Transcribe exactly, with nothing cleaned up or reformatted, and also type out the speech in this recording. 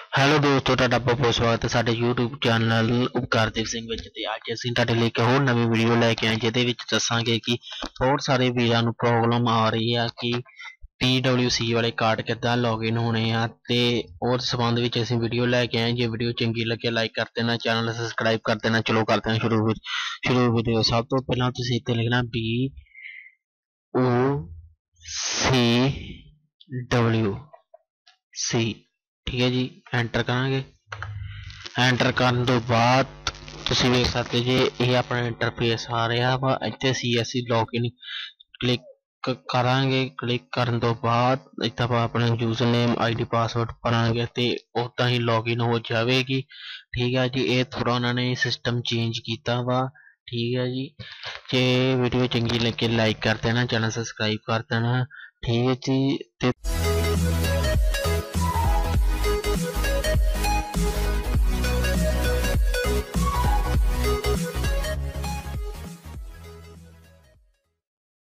Hello ਦੋਸਤੋ, ਤੁਹਾਡਾ ਬਹੁਤ ਬਹੁਤ ਸਵਾਗਤ ਹੈ ਸਾਡੇ YouTube ਚੈਨਲ ਉਪਕਾਰਦੀਪ ਸਿੰਘ ਵਿੱਚ। ਤੇ ਅੱਜ ਅਸੀਂ ਤੁਹਾਡੇ ਲਈ ਇੱਕ ਹੋਰ ਨਵੀਂ ਵੀਡੀਓ ਲੈ ਕੇ ਆਏ, ਜਿਹਦੇ ਵਿੱਚ ਦੱਸਾਂਗੇ ਕਿ ਬਹੁਤ ਸਾਰੇ ਵੀਰਾਂ ਨੂੰ ਪ੍ਰੋਬਲਮ ਆ ਰਹੀ ਆ ਕਿ ਪੀ ਡਬਲਿਊ ਸੀ ਵਾਲੇ ਕਾਰਡ ਕਿੱਦਾਂ ਲੌਗਇਨ ਹੋਣੇ ਆ, ਤੇ ਉਸ ਸੰਬੰਧ ਵਿੱਚ ਅਸੀਂ ਵੀਡੀਓ ਲੈ ਕੇ ਆਏ। ਜੇ ਵੀਡੀਓ ਚੰਗੀ ਲੱਗੇ ਲਾਈਕ ਕਰ ਦੇਣਾ, ਚੈਨਲ ਸਬਸਕ੍ਰਾਈਬ ਕਰ ਦੇਣਾ। ਚਲੋ ਕਰਦੇ ਹਾਂ ਸ਼ੁਰੂ ਵਿੱਚ ਸ਼ੁਰੂ ਵੀਡੀਓ। ਸਭ ਤੋਂ ਪਹਿਲਾਂ ਤੁਸੀਂ ਇੱਥੇ ਲਿਖਣਾ ਬੀ ਓ ਸੀ ਡਬਲਿਊ ਸੀ, ठीक है जी। एंटर करांगे। एंटर करने तो बाद तुसीं वेख सकते जे ये अपना इंटरफेस आ रहा वा। इत्थे असीं असीं लॉगिन क्लिक करांगे। क्लिक करने तो बाद इत्थे आपां अपना user name I D password भरांगे ते उदां ही लॉगिन हो जाएगी। ठीक है जी। ये थोड़ा उन्होंने सिस्टम चेंज किया वा। ठीक है जी। जे वीडियो चंगी लगे लाइक कर देना, चैनल सबसक्राइब कर देना। ठीक है जी।